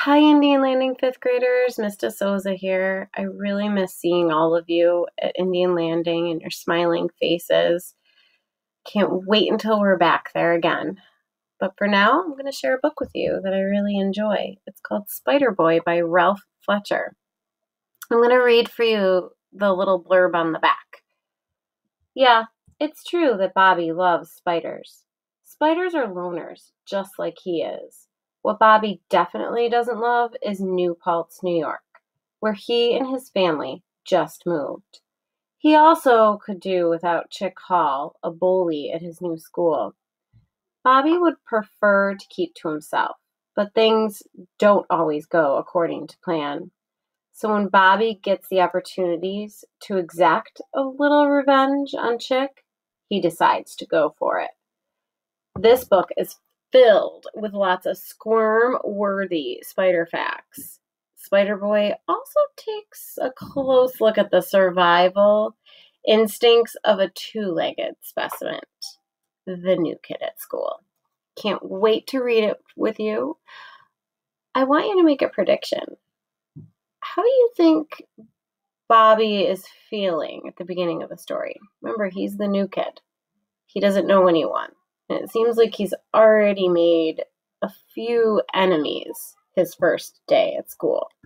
Hi, Indian Landing fifth graders. Miss DeSouza here. I really miss seeing all of you at Indian Landing and your smiling faces. Can't wait until we're back there again. But for now, I'm going to share a book with you that I really enjoy. It's called Spider Boy by Ralph Fletcher. I'm going to read for you the little blurb on the back. Yeah, it's true that Bobby loves spiders. Spiders are loners, just like he is. What Bobby definitely doesn't love is New Paltz, New York, where he and his family just moved. He also could do without Chick Hall, a bully at his new school. Bobby would prefer to keep to himself, but things don't always go according to plan. So when Bobby gets the opportunities to exact a little revenge on Chick, he decides to go for it. This book is filled with lots of squirm-worthy spider facts. Spider Boy also takes a close look at the survival instincts of a two-legged specimen, the new kid at school. Can't wait to read it with you. I want you to make a prediction. How do you think Bobby is feeling at the beginning of the story? Remember, he's the new kid. He doesn't know anyone. And it seems like he's already made a few enemies his first day at school.